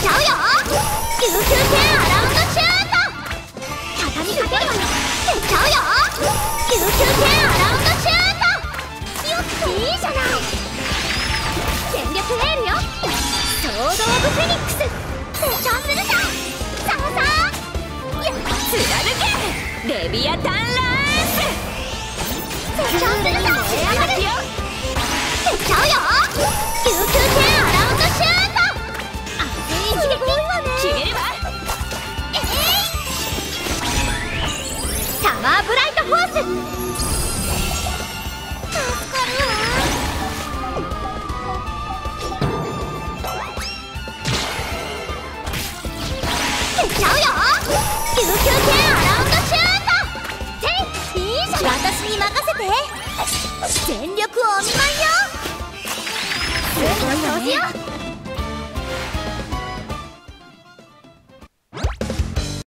ちゃうよ。琉球戦アラウンドシュート。畳みかけるわよ。いっちゃうよ。琉球戦アラウンドシュート。よっいいじゃない。全力エールよ。ソード・オブ・フェニックス成長するじゃん。さあさあ、いや貫けレビアタンランス。 成長するじゃん。上がるよ。いっちゃうよ。琉球戦アラウンドシュート。あっすごいわね。 決めればサマーブライトホース。助かるわ。いっちゃうよ。琉球戦アラウンドシュート。いいじゃん。私に任せて。全力お見舞いよ。すごい調子よ。